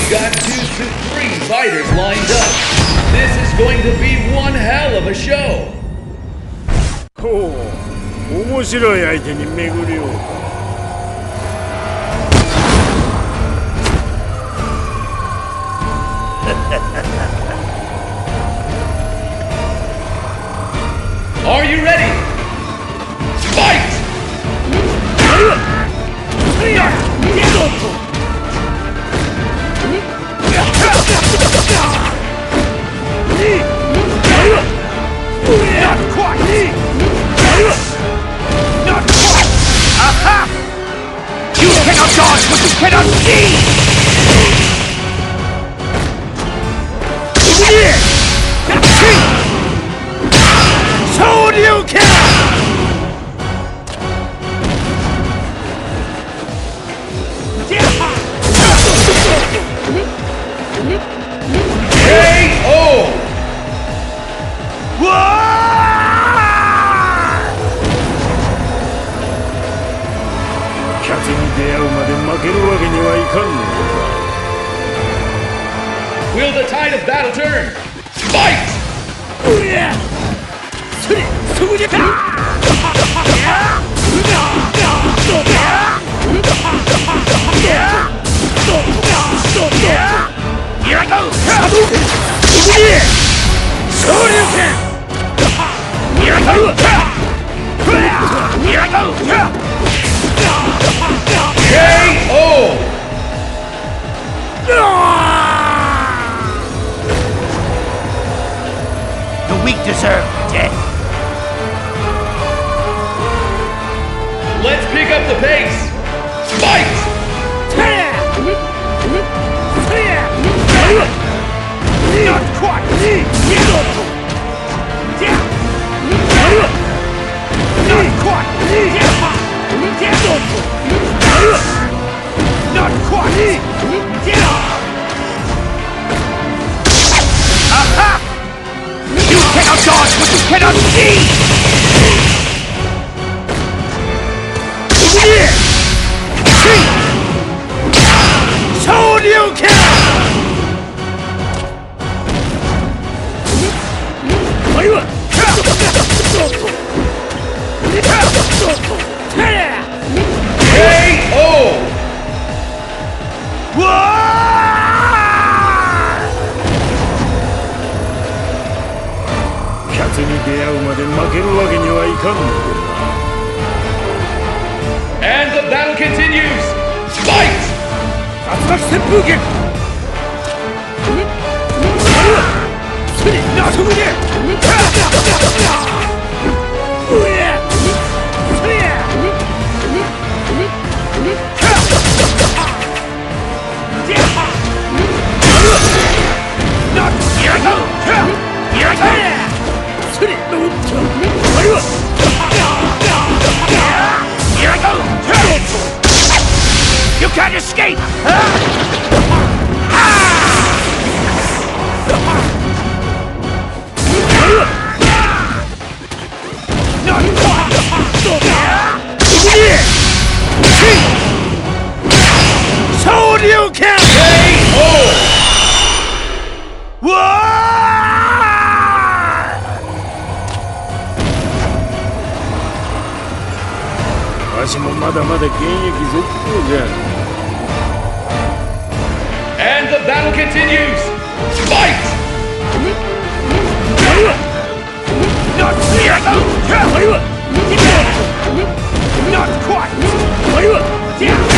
got 2 to 3 fighters lined up. This is going to be one hell of a show. ほう、面白い相手に巡り合うか。 Are you ready? Fight! Not quite! Not quite! Aha! You cannot dodge what you cannot see! You can! KO! Will the tide of battle turn? Fight! Here I go! Shoryuken! Here I go! Here I go! KO! The weak deserve death. Let's pick up the pace. Fight! Not quite! Not quite! Not quite! Aha! You cannot dodge what you cannot see! Shoryuken! KO! キャツに出会うまで負けるわけにはいかんのだ。 And the battle continues! Fight! 竜巻旋風剣！You can't escape! Shoryuken! KO! わしもまだまだ現役続行じゃ。 And the battle continues! Fight! Not quite! Not quite!